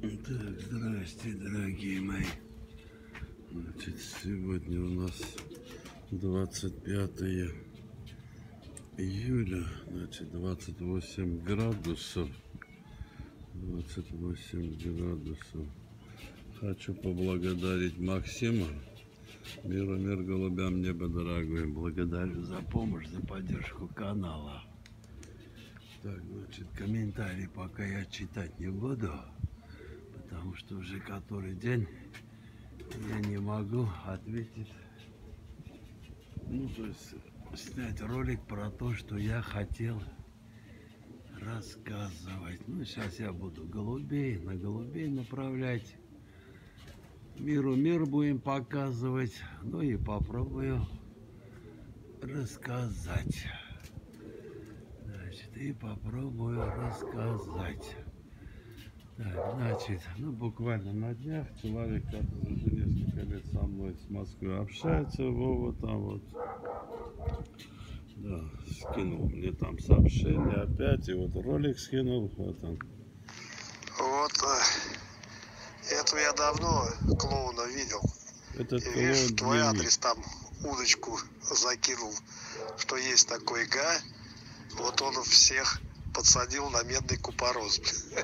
Так, здрасте, дорогие мои. Значит, сегодня у нас 25 июля, значит, 28 градусов. 28 градусов. Хочу поблагодарить Максима. Миру, мир голубям, небо дорогое. Благодарю за помощь, за поддержку канала. Так, значит, комментарии пока я читать не буду, потому что уже который день я не могу ответить, то есть снять ролик про то, что я хотел рассказывать. Сейчас я буду на голубей направлять. Миру мир будем показывать. И попробую рассказать. попробую рассказать. Так, значит, буквально на днях человек, который уже несколько лет со мной с Москвы общается, Вова там вот, да, скинул мне там сообщение опять, и вот ролик скинул, вот он. Вот, эту я давно клоуна видел. Этот и клоун, видишь, твой адрес там удочку закинул, что есть такой га, вот он всех подсадил на медный купорос.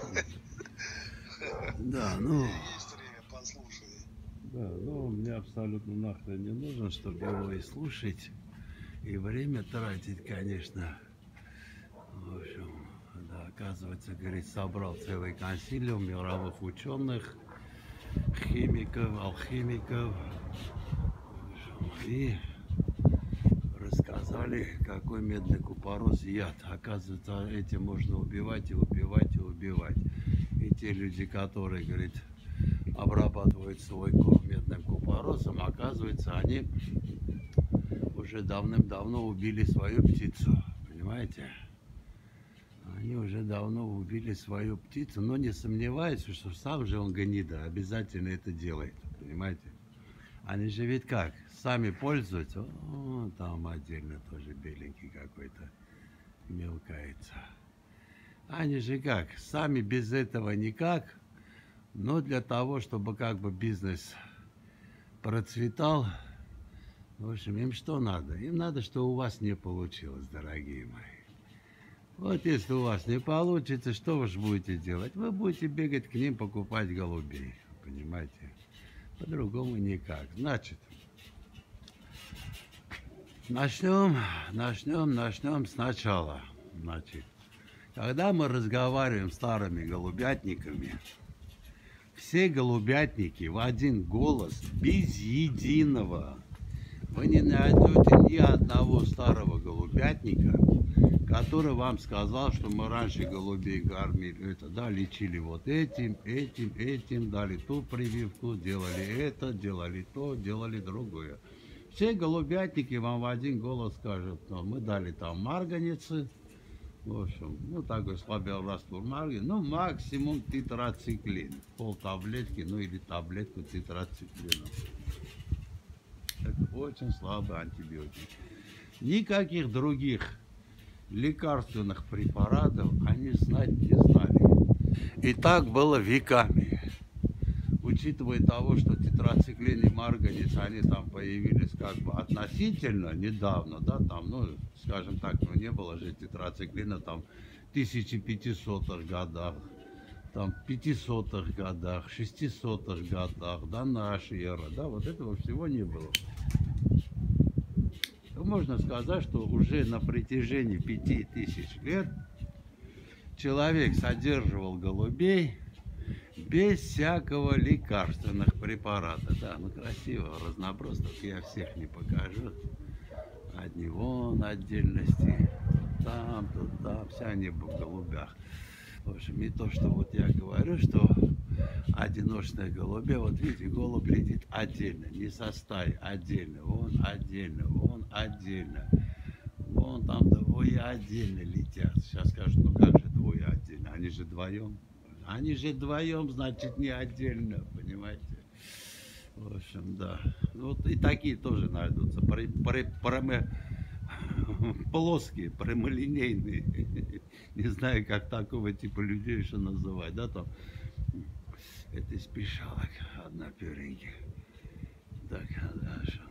Да, есть время, послушай. Да, мне абсолютно нахрен не нужно, чтобы его и слушать, и время тратить, конечно. В общем, да, оказывается, говорит, собрал целый консилиум мировых ученых, химиков, алхимиков, и рассказали, какой медный купорос яд. Оказывается, этим можно убивать и убивать и убивать. И те люди, которые, говорит, обрабатывают свой корм медным купоросом, оказывается, они уже давным-давно убили свою птицу. Понимаете? Они уже давно убили свою птицу, но не сомневаются, что сам же он гнида, обязательно это делает. Понимаете? Они же ведь как? Sami пользуются. О, там отдельно тоже беленький какой-то мелкается. Они же как? Сами без этого никак. Но для того, чтобы как бы бизнес процветал, в общем, им что надо? Им надо, что у вас не получилось, дорогие мои. Вот если у вас не получится, что вы же будете делать? Вы будете бегать к ним, покупать голубей. Понимаете? По-другому никак. Значит, начнем сначала. Значит, когда мы разговариваем с старыми голубятниками, все голубятники в один голос, без единого. Вы не найдете ни одного старого голубятника, который вам сказал, что мы раньше голубей кормили, лечили вот этим, дали ту прививку, делали это, делали то, делали другое. Все голубятники вам в один голос скажут, мы дали там марганицы, в общем, такой слабел раствор марганец, максимум тетрациклин, пол таблетки, или таблетку тетрациклина. Это очень слабый антибиотик. Никаких других лекарственных препаратов они знать не знали. И так было веками. Учитывая того, что тетрациклин и марганец, они там появились как бы относительно недавно, да, там, скажем так, не было же тетрациклина там в 1500-х годах, там 500-х годах, 600-х годах, до нашей эры, да, вот этого всего не было. Можно сказать, что уже на протяжении 5000 лет человек содерживал голубей без всякого лекарственных препаратов. Да, красиво, разнообразно, я всех не покажу. Одни вон отдельности, там, тут, там, все они в голубях. В общем, и то, что вот я говорю, что одиночные голуби, вот видите, голубь летит отдельно, не со стаей, отдельно, вон отдельно, вон отдельно. Вон там двое отдельно летят. Сейчас скажут, как же двое отдельно? Они же вдвоем. Они же вдвоем, значит, не отдельно, понимаете? В общем, да. Вот и такие тоже найдутся. Плоские, прямолинейные. Не знаю, как такого типа людей еще называть, да, там. Это из пищалок, одна переньки. Так, хорошо.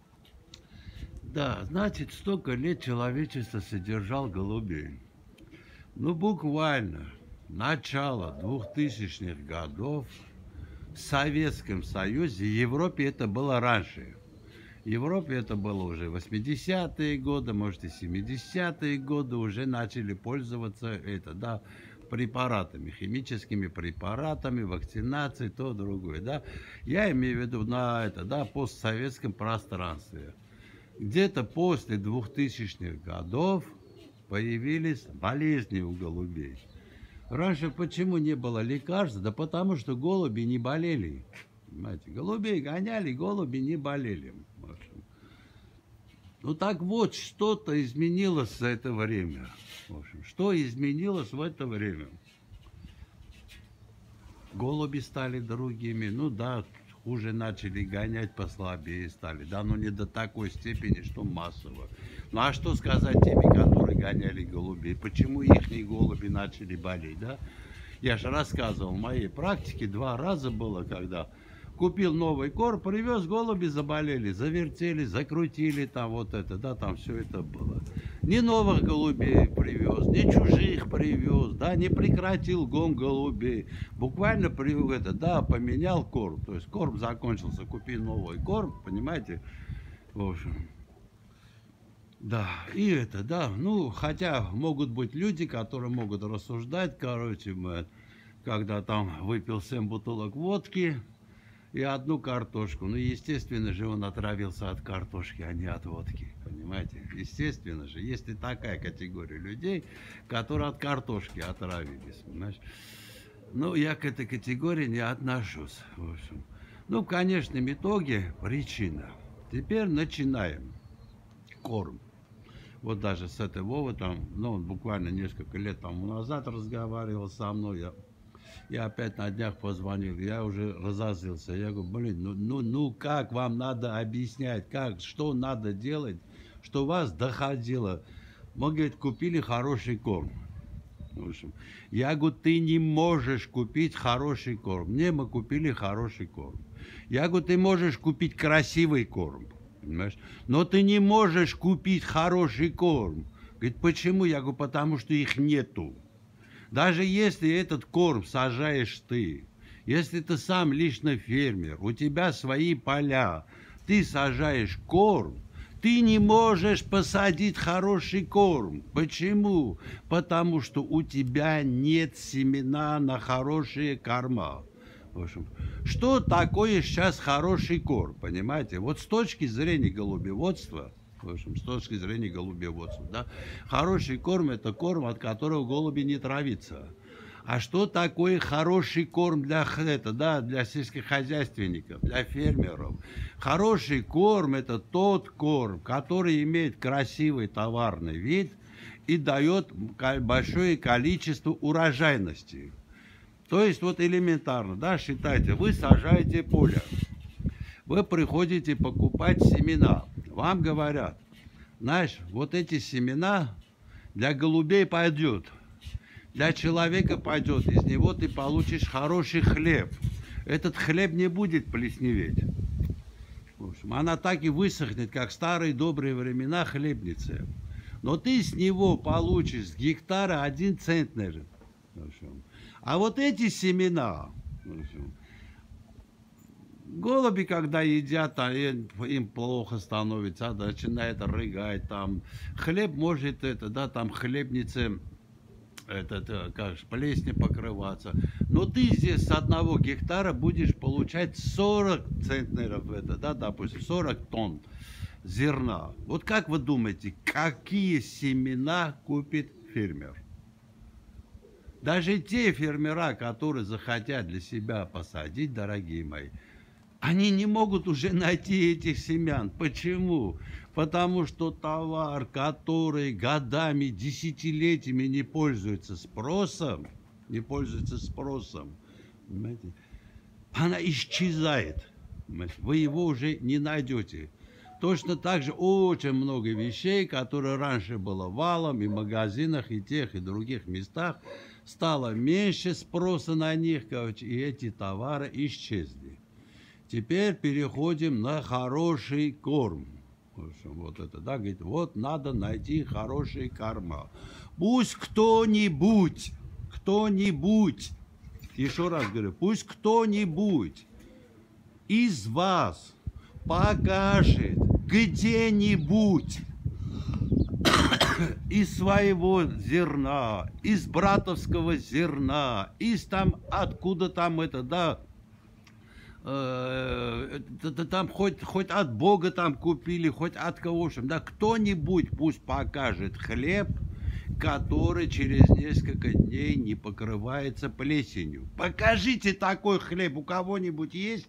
Да, значит, столько лет человечество содержал голубей. Ну, буквально, начало 2000-х годов в Советском Союзе, в Европе это было раньше. В Европе это было уже 80-е годы, может и 70-е годы, уже начали пользоваться препаратами, химическими препаратами, вакцинацией, то, другое. Да? Я имею в виду на постсоветском пространстве. Где-то после 2000-х годов появились болезни у голубей. Раньше почему не было лекарств? Да потому что голуби не болели. Понимаете? Голубей гоняли, голуби не болели. Ну так вот, что-то изменилось за это время. В общем, что изменилось в это время? Голуби стали другими. Ну да, хуже начали гонять, послабее стали. Да, но не до такой степени, что массово. Ну а что сказать теми, которые гоняли голубей? Почему их голуби начали болеть, да? Я же рассказывал, в моей практике 2 раза было, когда купил новый корм, привез, голуби заболели, завертели, закрутили, там там все это было. Не новых голубей привез, не чужих привез, да, не прекратил гон голубей. Буквально поменял корм, то есть корм закончился, купи новый корм, понимаете, в общем. Да, и ну, хотя могут быть люди, которые могут рассуждать, короче, когда там выпил 7 бутылок водки и 1 картошку. Ну, естественно же, он отравился от картошки, а не от водки. Понимаете? Естественно же, есть и такая категория людей, которые от картошки отравились. Понимаешь? Ну, я к этой категории не отношусь. В общем. Ну, в конечном итоге причина. Теперь начинаем. Корм. Вот даже с этой Вовой, он буквально несколько лет тому назад разговаривал со мной. Я опять на днях позвонил, я уже разозлился. Я говорю, ну как вам надо объяснять, что надо делать, что вас доходило. Мы, говорит, купили хороший корм. В общем, я говорю, ты не можешь купить хороший корм. Мы купили хороший корм. Я говорю, ты можешь купить красивый корм, понимаешь? Но ты не можешь купить хороший корм. Говорит, почему? Я говорю, потому что их нету. Даже если этот корм сажаешь ты, если ты сам лично фермер, у тебя свои поля, ты сажаешь корм, ты не можешь посадить хороший корм. Почему? Потому что у тебя нет семена на хорошие корма. В общем, что такое сейчас хороший корм, понимаете? Вот с точки зрения голубеводства, в общем, с точки зрения голубеводства, да, хороший корм – это корм, от которого голуби не травятся. А что такое хороший корм для сельскохозяйственников, для фермеров? Хороший корм – это тот корм, который имеет красивый товарный вид и дает большое количество урожайности. То есть вот элементарно, да, считайте, вы сажаете поле, вы приходите покупать семена. Вам говорят, знаешь, вот эти семена для голубей пойдет, для человека пойдет, из него ты получишь хороший хлеб. Этот хлеб не будет плесневеть. В общем, она так и высохнет, как в старые добрые времена хлебницы. Но ты с него получишь с гектара 1 центнер. В общем. А вот эти семена, в общем, голуби, когда едят, им плохо становится, начинает рыгать, там хлеб может, там хлебницы, плесень покрываться. Но ты здесь с 1 гектара будешь получать 40 центнеров, допустим, 40 тонн зерна. Вот как вы думаете, какие семена купит фермер? Даже те фермера, которые захотят для себя посадить, дорогие мои, они не могут уже найти этих семян. Почему? Потому что товар, который годами, десятилетиями не пользуется спросом, понимаете, она исчезает. Вы его уже не найдете. Точно так же очень много вещей, которые раньше было валом и в магазинах, и тех, и других местах, стало меньше спроса на них, короче, и эти товары исчезли. Теперь переходим на хороший корм. В общем, вот это, да, говорит, вот надо найти хороший корма. Пусть кто-нибудь, еще раз говорю, пусть кто-нибудь из вас покажет где-нибудь из своего зерна, из братовского зерна, из там, откуда там это, да, там хоть от Бога там купили, хоть от кого, в общем, да, кто-нибудь пусть покажет хлеб, который через несколько дней не покрывается плесенью. Покажите такой хлеб, у кого-нибудь есть?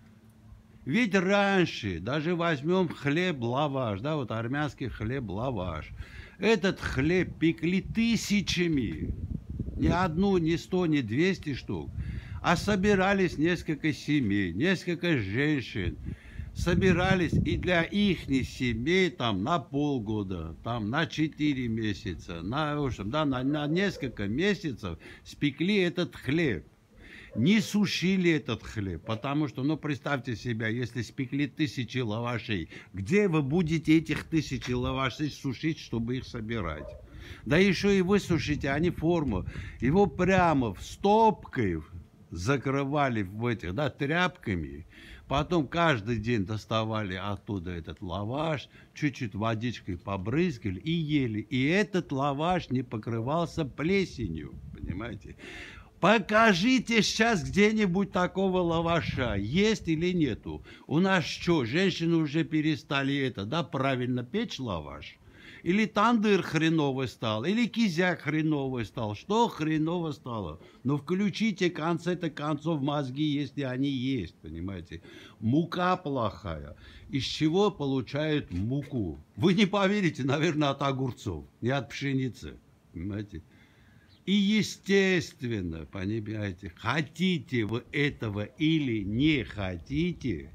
Ведь раньше, даже возьмем хлеб-лаваш, да, вот армянский хлеб-лаваш, этот хлеб пекли тысячами, ни одну, ни 100, ни 200 штук, а собирались несколько семей, несколько женщин, собирались и для их семей там на полгода, там на 4 месяца, на, в общем, да, на несколько месяцев спекли этот хлеб. Не сушили этот хлеб, потому что, ну, представьте себя, если спекли 1000 лавашей, где вы будете этих 1000 лавашей сушить, чтобы их собирать? Да еще и высушите, а не форму. Его прямо в стопкой закрывали в этих, да, тряпками. Потом каждый день доставали оттуда этот лаваш, чуть-чуть водичкой побрызгали и ели. И этот лаваш не покрывался плесенью, понимаете? Покажите сейчас где-нибудь такого лаваша, есть или нету. У нас что, женщины уже перестали это, да, правильно печь лаваш? Или тандыр хреновый стал, или кизяк хреновый стал. Что хреново стало? Ну, включите в конце-то концов мозги, если они есть, понимаете. Мука плохая. Из чего получают муку? Вы не поверите, наверное, от огурцов, не от пшеницы, понимаете. И естественно, понимаете, хотите вы этого или не хотите,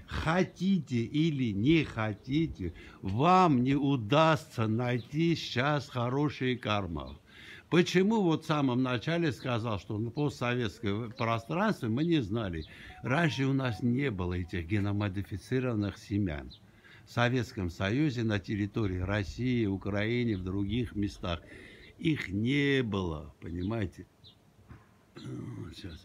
хотите или не хотите, вам не удастся найти сейчас хорошие корма. Почему вот в самом начале сказал, что на постсоветское пространство мы не знали. Раньше у нас не было этих геномодифицированных семян. В Советском Союзе, на территории России, Украины, в других местах их не было, понимаете? Сейчас.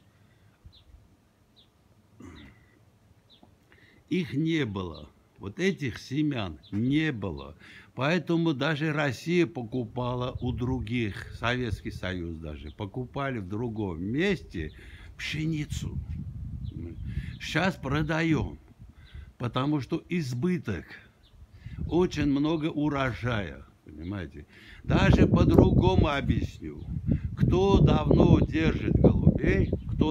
Их не было. Вот этих семян не было. Поэтому даже Россия покупала у других, Советский Союз даже, покупали в другом месте пшеницу. Сейчас продаем, потому что избыток, очень много урожая. Понимаете? Даже по-другому объясню. Кто давно держит голубей,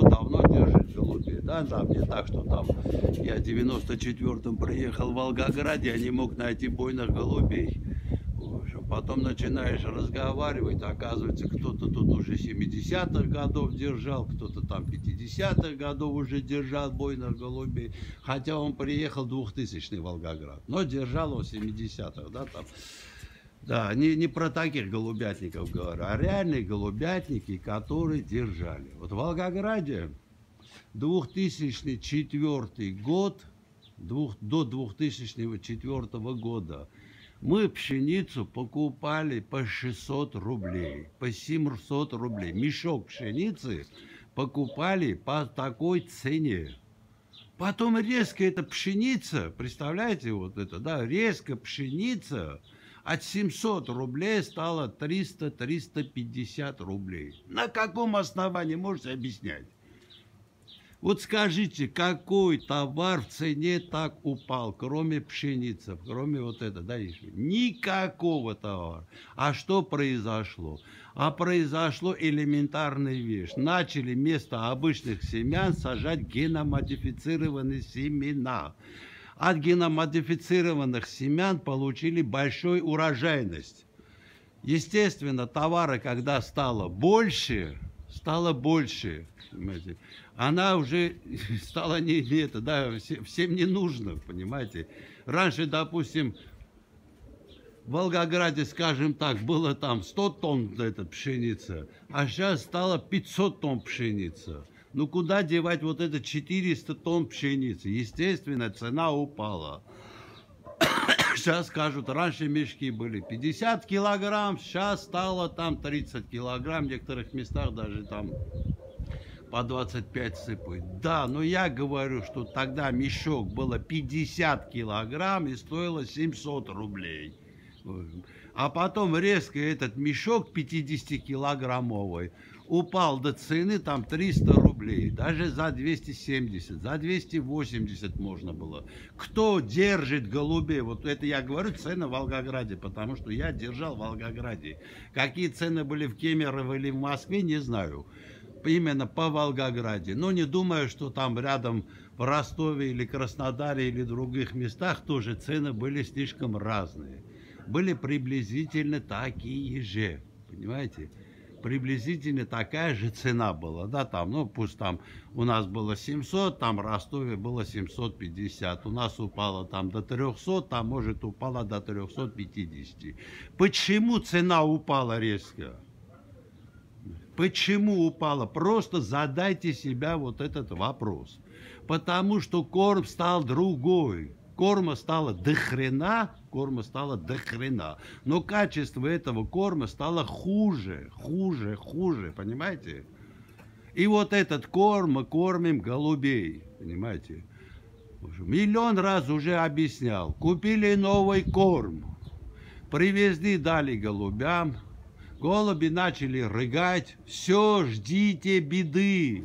да, там не так, что там я в 94-м приехал в Волгограде, я не мог найти бойных голубей. Потом начинаешь разговаривать, оказывается, кто-то тут уже 70-х годов держал, кто-то там 50-х годов уже держал бойных голубей, хотя он приехал в 2000-й Волгоград, но держал он в 70-х, да, там. Да, не про таких голубятников говорю, а реальные голубятники, которые держали. Вот в Волгограде 2004 год, до 2004 года мы пшеницу покупали по 600 рублей, по 700 рублей. Мешок пшеницы покупали по такой цене. Потом резко эта пшеница, представляете, вот это, да, резко пшеница от 700 рублей стало 300-350 рублей. На каком основании, можете объяснять? Вот скажите, какой товар в цене так упал, кроме пшеницы, кроме вот этого, да, еще? Никакого товара. А что произошло? А произошло элементарная вещь. Начали вместо обычных семян сажать геномодифицированные семена. От геномодифицированных семян получили большую урожайность. Естественно, товара, когда стало больше, понимаете, она уже стала не это, да, всем не нужно, понимаете. Раньше, допустим, В Волгограде, скажем так, было там 100 тонн пшеницы, а сейчас стало 500 тонн пшеницы. Ну куда девать вот это 400 тонн пшеницы? Естественно, цена упала. Сейчас скажут, раньше мешки были 50 килограмм, сейчас стало там 30 килограмм, в некоторых местах даже там по 25 сыпают. Да, но я говорю, что тогда мешок было 50 килограмм и стоило 700 рублей. А потом резко этот мешок 50-килограммовый упал до цены там 300 рублей. Даже за 270, за 280 можно было. Кто держит голубей? Вот это я говорю цены в Волгограде, потому что я держал в Волгограде. Какие цены были в Кемерово или в Москве, не знаю. Именно по Волгограде. Но не думаю, что там рядом в Ростове или Краснодаре или других местах тоже цены были слишком разные. Были приблизительно такие же, понимаете? Приблизительно такая же цена была, да, там, ну, пусть там у нас было 700, там в Ростове было 750, у нас упало там до 300, там, может, упало до 350. Почему цена упала резко? Почему упала? Просто задайте себе вот этот вопрос. Потому что корм стал другой. Корма стало до хрена, но качество этого корма стало хуже, понимаете? И вот этот корм мы кормим голубей, понимаете? Миллион раз уже объяснял. Купили новый корм, привезли, дали голубям, голуби начали рыгать, все, ждите беды.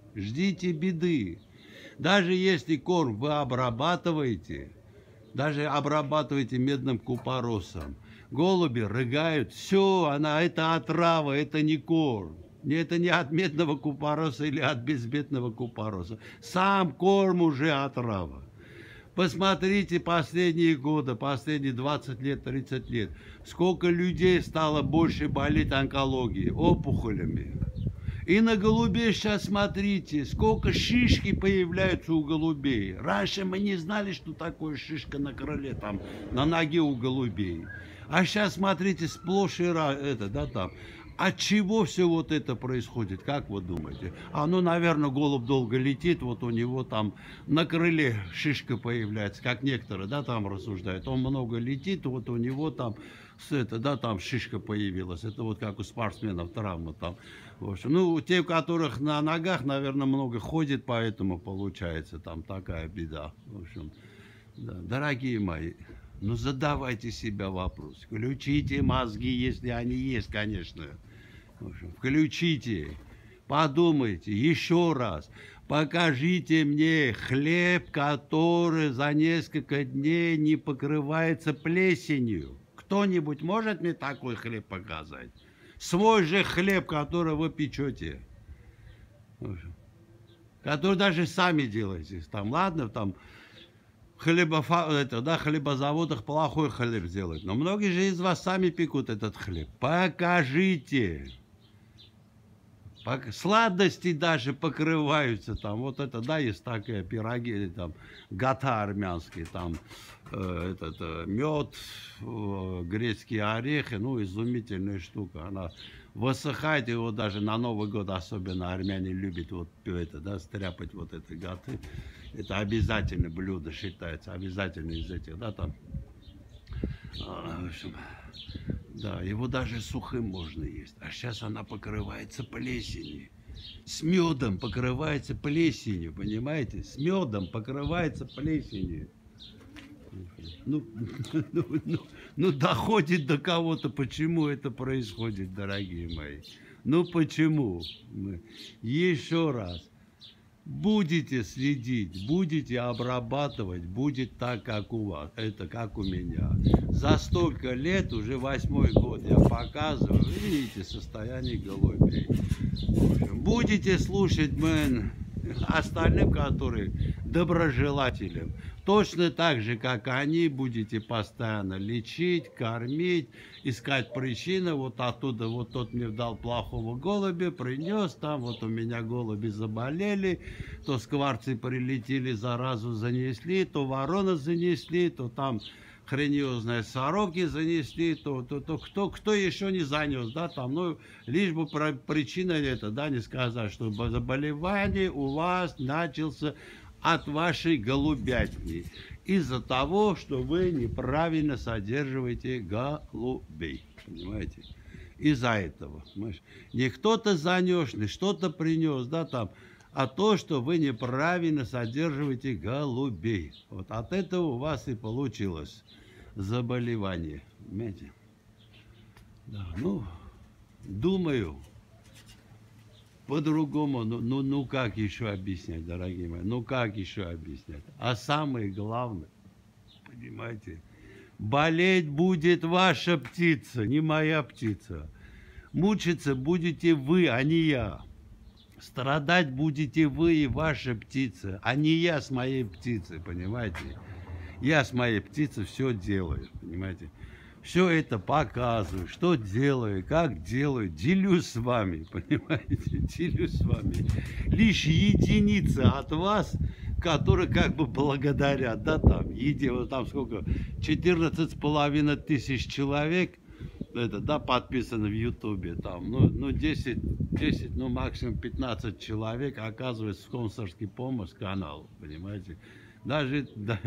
Даже если корм вы обрабатываете, медным купоросом, голуби рыгают, все, это отрава, это не корм. Это не от медного купороса или от безмедного купороса. Сам корм уже отрава. Посмотрите последние годы, последние 20 лет, 30 лет, сколько людей стало больше болеть онкологией, опухолями. И на голубей сейчас смотрите, сколько шишки появляются у голубей. Раньше мы не знали, что такое шишка на крыле, там, на ноге у голубей. А сейчас смотрите, сплошь и там. От чего все вот это происходит, как вы думаете? Ну, наверное, голубь долго летит, вот у него там на крыле шишка появляется, как некоторые, да, там рассуждают. Он много летит, вот у него там, там шишка появилась. Это вот как у спортсменов травма там. В общем, ну, те, у которых на ногах, наверное, много ходит, поэтому получается там такая беда. В общем, да, дорогие мои, ну, задавайте себе вопрос. Включите мозги, если они есть, конечно. В общем, включите, подумайте еще раз. Покажите мне хлеб, который за несколько дней не покрывается плесенью. Кто-нибудь может мне такой хлеб показать? Свой же хлеб, который вы печете. Который даже сами делаете. Там, ладно, там хлебозаводах плохой хлеб делают. Но многие же из вас сами пекут этот хлеб. Покажите. Сладости даже покрываются. Там вот это, да, есть такие пироги, там, гата армянский, там, мед, грецкие орехи, ну, изумительная штука. Она высыхает, его даже на Новый год особенно армяне любят вот это, да, стряпать вот это гаты. Это обязательное блюдо считается, обязательно из этих, да, там. В общем, да, его даже сухим можно есть. А сейчас она покрывается плесенью. С медом покрывается плесенью, понимаете? С медом покрывается плесенью. Ну, доходит до кого-то, почему это происходит, дорогие мои. Ну, почему? Еще раз. Будете следить, будете обрабатывать, будет так, как у вас, это как у меня. За столько лет, уже 8-й год, я показываю, видите, состояние голубей. Будете слушать остальным, которые доброжелателям, точно так же, как они, будете постоянно лечить, кормить, искать причины. Вот оттуда, вот тот мне дал плохого голубя, принес, там вот у меня голуби заболели, то скворцы прилетели, заразу занесли, то ворона занесли, то там хрениозные сороки занесли, то кто еще не занес, да, там, ну, лишь бы причина это, да, не сказать, что заболевание у вас начался от вашей голубятни, из-за того, что вы неправильно содерживаете голубей, понимаете, из-за этого, понимаешь? Не кто-то занес, не что-то принес, да, там, а то, что вы неправильно содерживаете голубей. Вот от этого у вас и получилось заболевание. Понимаете? Да, ну, думаю, по-другому, ну как еще объяснять, дорогие мои, ну как еще объяснять? А самое главное, понимаете, болеть будет ваша птица, не моя птица. Мучиться будете вы, а не я. Страдать будете вы и ваша птица, а не я с моей птицей, понимаете? Я с моей птицей все делаю, понимаете? Все это показываю, что делаю, как делаю, делюсь с вами, понимаете? Делюсь с вами. Лишь единицы от вас, которые как бы благодарят, да, там, вот там сколько, 14,5 тысяч человек, это, да, подписано в Ютубе, там, ну 10, ну максимум 15 человек оказывает спонсорский помощь каналу, понимаете? Даже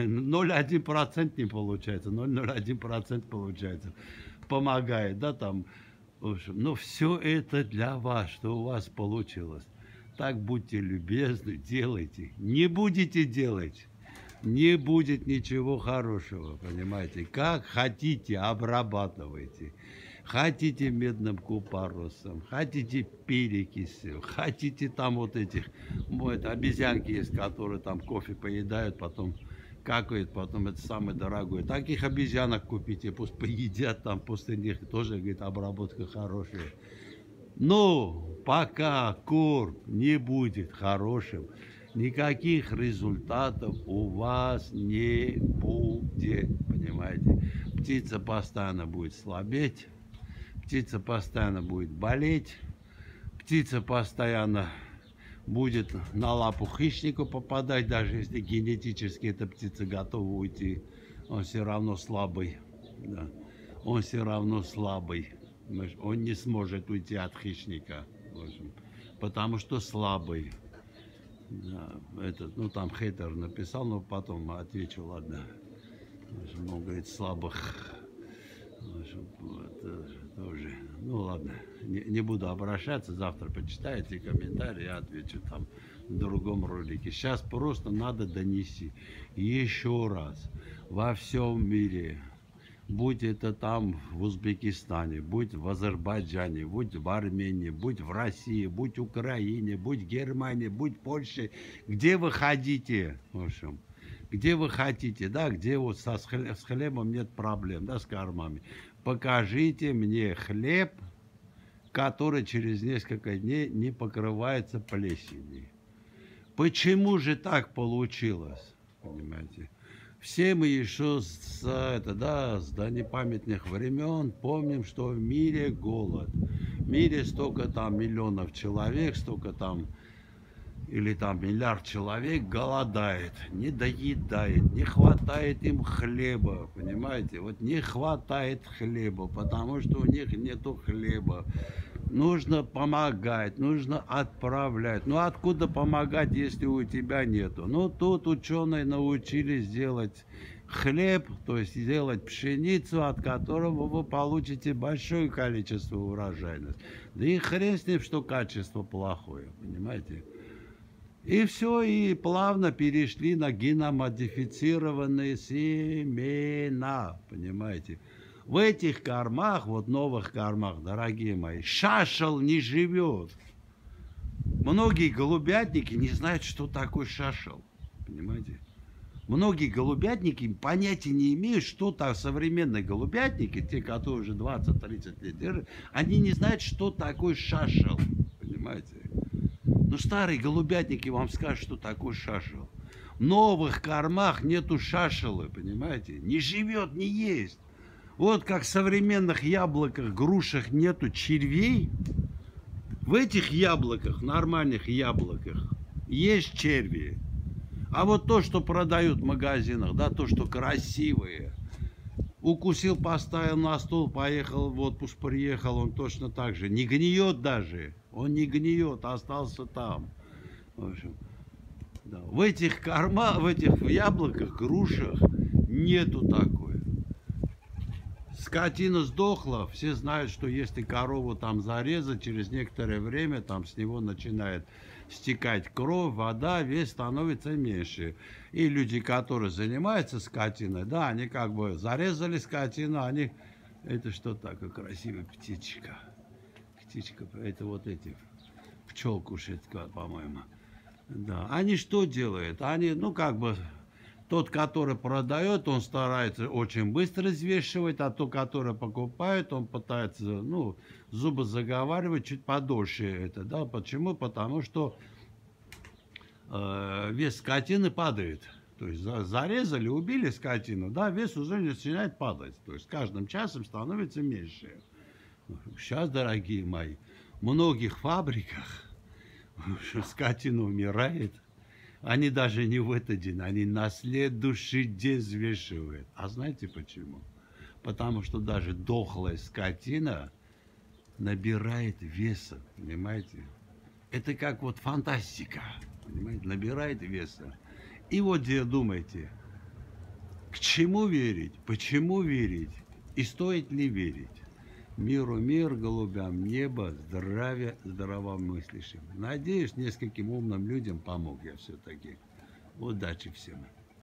0,1% не получается, 0,01% получается, помогает, да, там, в общем, но все это для вас, что у вас получилось. Так будьте любезны, делайте, не будете делать. Не будет ничего хорошего, понимаете? Как хотите, обрабатывайте. Хотите медным купоросом, хотите перекисью, хотите там вот этих, вот, обезьянки есть, которые там кофе поедают, потом какают, потом это самое дорогое. Таких обезьянок купите, пусть поедят там, после них тоже, говорит, обработка хорошая. Но пока корм не будет хорошим, никаких результатов у вас не будет, понимаете? Птица постоянно будет слабеть, птица постоянно будет болеть, птица постоянно будет на лапу хищнику попадать, даже если генетически эта птица готова уйти, он все равно слабый, да. Он все равно слабый, он не сможет уйти от хищника, потому что слабый. Да, этот, ну там хейтер написал, но потом отвечу, ладно. Он говорит, слабых. Тоже. Ну ладно, не буду обращаться, завтра почитайте комментарии, я отвечу там в другом ролике. Сейчас просто надо донести еще раз во всем мире. Будь это там в Узбекистане, будь в Азербайджане, будь в Армении, будь в России, будь в Украине, будь в Германии, будь в Польше, где вы хотите, в общем, где вы хотите, да, где вот с хлебом нет проблем, да, с кормами. Покажите мне хлеб, который через несколько дней не покрывается плесенью. Почему же так получилось, понимаете? Все мы еще с непамятных времен помним, что в мире голод. В мире столько там миллионов человек, столько там, или там миллиард человек голодает, не доедает, не хватает им хлеба, понимаете? Вот не хватает хлеба, потому что у них нету хлеба. Нужно помогать, нужно отправлять. Ну откуда помогать, если у тебя нету? Ну тут ученые научились делать хлеб, то есть делать пшеницу, от которого вы получите большое количество урожайности. Да и хрен с ним, что качество плохое, понимаете? И все, и плавно перешли на геномодифицированные семена, понимаете? В этих кормах, вот новых кормах, дорогие мои, шашел не живет. Многие голубятники не знают, что такое шашел, понимаете? Многие голубятники понятия не имеют, что там современные голубятники, те, которые уже 20-30 лет держат, они не знают, что такое шашел, понимаете? Но старые голубятники вам скажут, что такое шашел. В новых кормах нету шашелы, понимаете? Не живет, не есть. Вот как в современных яблоках, грушах нету червей, в этих яблоках, нормальных яблоках, есть черви. А вот то, что продают в магазинах, да, то, что красивые, Укусил, поставил на стол, поехал в отпуск, приехал, он точно так же. Не гниет даже. Он не гниет, остался там. В общем, да. В этих в этих яблоках, грушах нету такой. Скотина сдохла, все знают, что если корову там зарезать, через некоторое время там с него начинает стекать кровь, вода, вес становится меньше. И люди, которые занимаются скотиной, да, они как бы зарезали скотину, они... Это что такое красивая птичка? Птичка, это вот эти, пчел кушает, по-моему. Да, они что делают? Они, ну, как бы... Тот, который продает, он старается очень быстро взвешивать, а тот, который покупает, он пытается, ну, зубы заговаривать чуть подольше это, да. Почему? Потому что вес скотины падает. То есть зарезали, убили скотину, да, вес уже начинает падать. То есть с каждым часом становится меньше. Сейчас, дорогие мои, в многих фабриках скотина умирает. Они даже не в этот день, они на следующий день взвешивают. А знаете почему? Потому что даже дохлая скотина набирает веса, понимаете? Это как вот фантастика, понимаете? Набирает веса. И вот думайте, к чему верить, почему верить и стоит ли верить? Миру мир, голубям небо, здравия здравомыслящим. Надеюсь, нескольким умным людям помог я все-таки. Удачи всем.